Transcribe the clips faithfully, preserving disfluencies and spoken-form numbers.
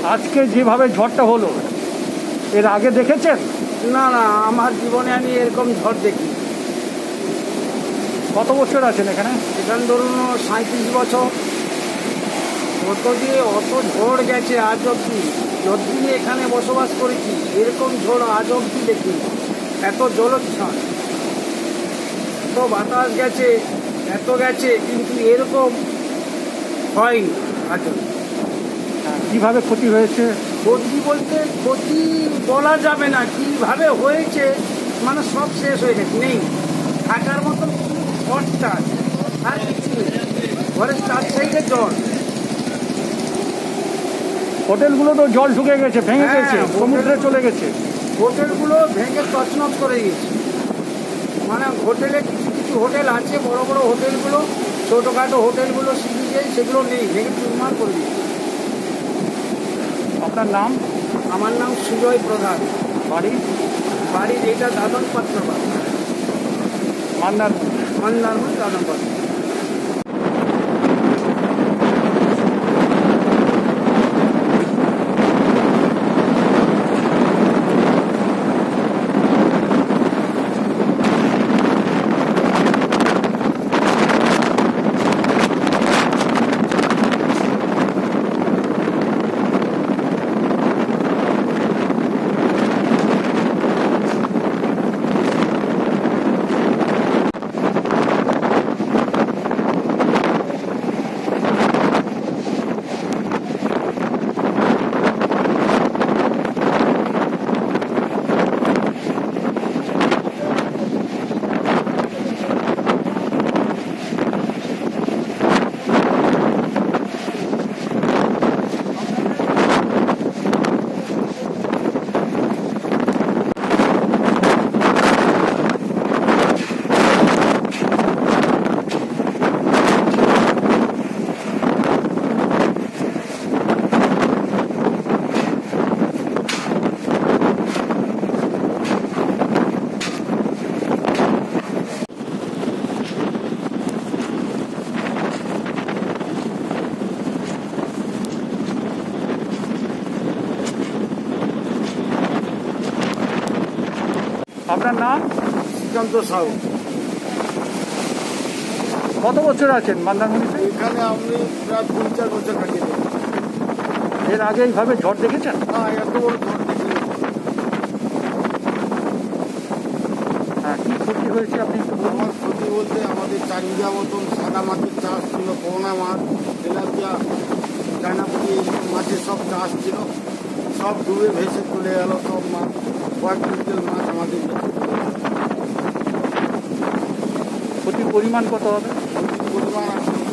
আজকে যেভাবে ঝড়টা হলো এর আগে দেখেছেন? না না, আমার জীবনে আমি এরকম ঝড় দেখি। কত বছর আছেন এখানে? এখানে ধরুন সাঁত্রিশ বছর। কত যে অত ঝড় গেছে আজ অব্দি, যতদিন এখানে বসবাস করেছি এরকম ঝড় আজ অব্দি দেখি। এত জলোচ্ছ্বাস, এত বাতাস গেছে, এত গেছে, কিন্তু এরকম হয়নি আজ অব্দি। কিভাবে ক্ষতি হয়েছে? ক্ষতি বলতে ক্ষতি বলা যাবে না, কিভাবে হয়েছে মানে সব শেষ হয়ে গেছে, নেই থাকার মতন ঘরটা আর কিছু নেই। ঘরের চার সাইডে জল। হোটেলগুলো তো জল ঢুকে গেছে, ভেঙে হ্যাঁ, গেছে, সমুদ্রে চলে গেছে। হোটেলগুলো ভেঙে তছনছ করে গেছে। মানে হোটেলে কিছু কিছু হোটেল আছে, বড় বড় হোটেলগুলো, ছোটোখাটো হোটেলগুলো সিঁড়ি যায়, সেগুলো নেই, ভেঙে চুরমার করে দিয়েছে। আপনার নাম? আমার নাম সুজয় প্রধান। বাড়ি? বাড়ির এটা দাদন পাত্র বাড়ি, মান্নার মান্নার দাদন পাত্র। আপনার নাম? শ্রীকান্ত সাহু। কত বছর আছেন মন্দারমণিতে? এখানে আমি প্রায় তিন চার বছর কাটিয়ে দেবো। এর আগে এইভাবে ঝড় দেখেছেন? না, এত বড় ঝড় দেখি। হ্যাঁ, কী ক্ষতি হয়েছে আপনি একটু বলুন। আমার ক্ষতি বলতে আমাদের চার বিঘা মতন সাদা মাছের চাষ ছিল, করোনা মাছ, তেলাপিয়া, চায়নাপুরি, এইসব মাছের সব চাষ ছিল, সব ডুবে ভেসে চলে গেল। সব মাছ, কয়েক কুইন্টাল মাছ আমাদের ক্ষতির পরিমাণ কত হবে? পরিমাণ এখন তো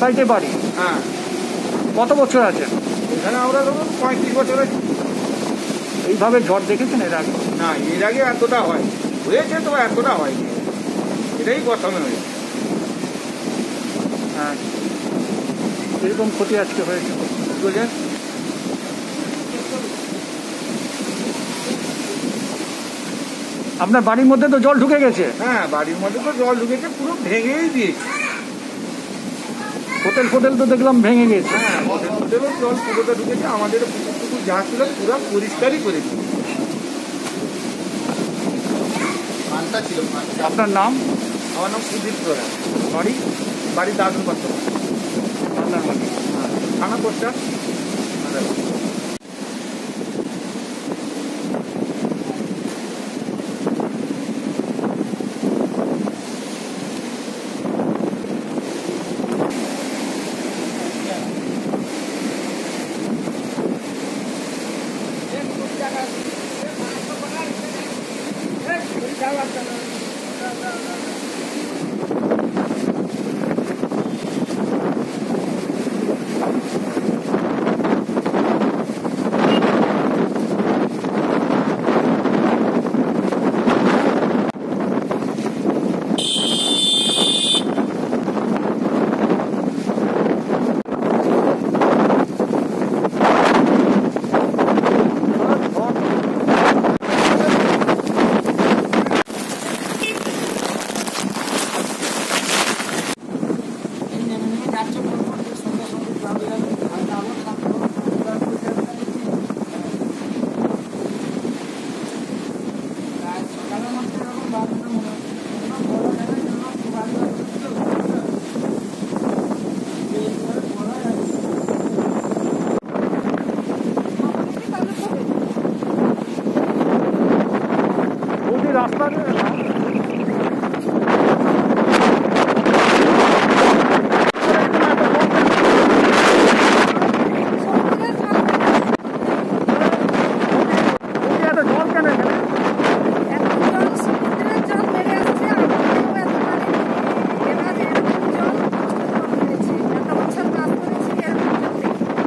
সাইডে বাড়ি। হ্যাঁ। কত বছর আছেন এখানে? আমরা ধরুন পঁয়ত্রিশ বছর আছি। এইভাবে ঝড় দেখেছেন এর আগে? না, এর আগে এতটা হয় হয়েছে, তো এতটা হয়নি, এটাই প্রথমে হয়েছে। হ্যাঁ, এরকম ক্ষতি আজকে হয়েছে। বুঝলেন? আপনার বাড়ির মধ্যে তো জল ঢুকে গেছে? হ্যাঁ, বাড়ির মধ্যে তো জল ঢুকেছে, পুরো ভেঙেই দিয়েছে। হোটেল ফোটেল তো দেখলাম ভেঙে গেছে। হ্যাঁ, হোটেল হোটেলও জল পুরোটা ঢুকেছে, আমাদের পুকুরটুকু যা ছিল পুরো পরিষ্কারই করেছি। আপনার নাম? আমার নাম সুদীপ প্রধান। বাড়ি? বাড়ি দাদুর পাত্র। আপনার বাড়ি? হ্যাঁ, থানা পোস্টা। রাস্তা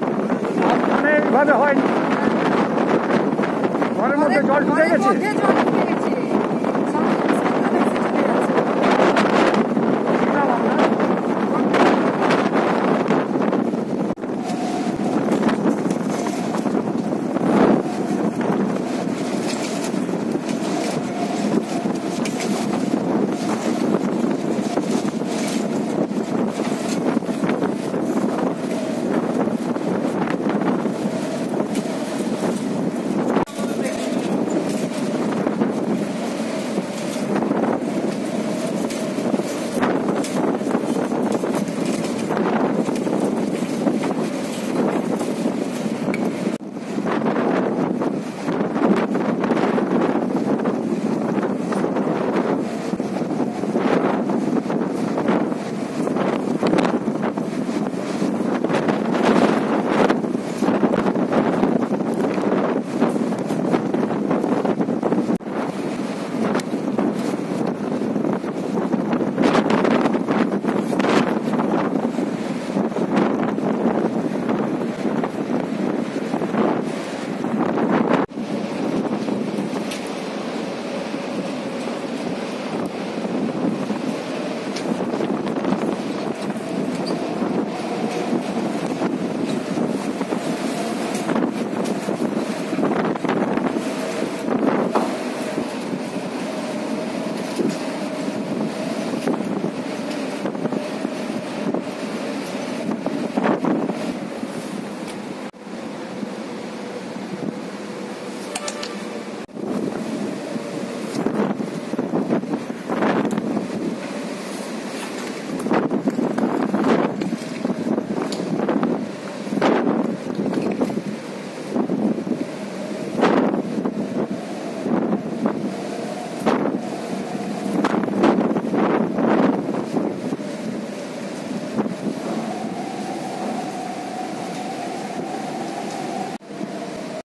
হয়নি, ঘরের মধ্যে জল ঢুকে গেছে।